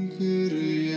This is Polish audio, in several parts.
Kyrie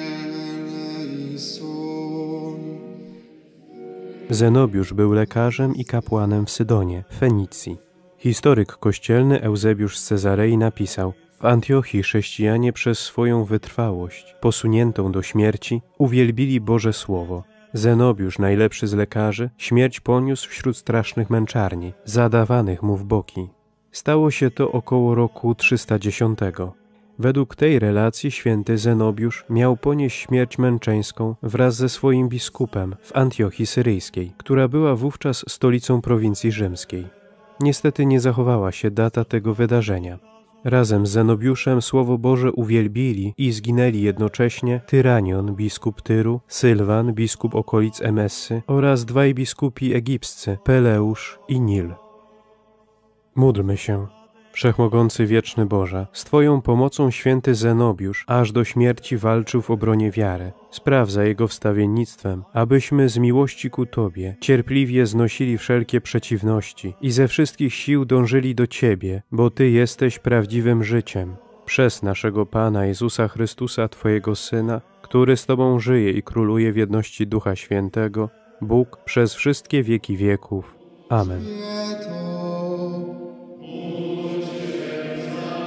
eleison. Zenobiusz był lekarzem i kapłanem w Sydonie, Fenicji. Historyk kościelny Eusebiusz z Cezarei napisał: w Antiochii chrześcijanie przez swoją wytrwałość, posuniętą do śmierci, uwielbili Boże Słowo. Zenobiusz, najlepszy z lekarzy, śmierć poniósł wśród strasznych męczarni, zadawanych mu w boki. Stało się to około roku 310. Według tej relacji święty Zenobiusz miał ponieść śmierć męczeńską wraz ze swoim biskupem w Antiochii Syryjskiej, która była wówczas stolicą prowincji rzymskiej. Niestety nie zachowała się data tego wydarzenia. Razem z Zenobiuszem Słowo Boże uwielbili i zginęli jednocześnie Tyranion, biskup Tyru, Sylwan, biskup okolic Emessy oraz dwaj biskupi egipscy, Peleusz i Nil. Módlmy się. Wszechmogący wieczny Boże, z Twoją pomocą święty Zenobiusz aż do śmierci walczył w obronie wiary. Spraw za jego wstawiennictwem, abyśmy z miłości ku Tobie cierpliwie znosili wszelkie przeciwności i ze wszystkich sił dążyli do Ciebie, bo Ty jesteś prawdziwym życiem. Przez naszego Pana Jezusa Chrystusa, Twojego Syna, który z Tobą żyje i króluje w jedności Ducha Świętego, Bóg przez wszystkie wieki wieków. Amen.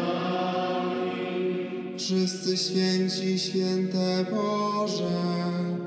Wszyscy święci, święte Boże,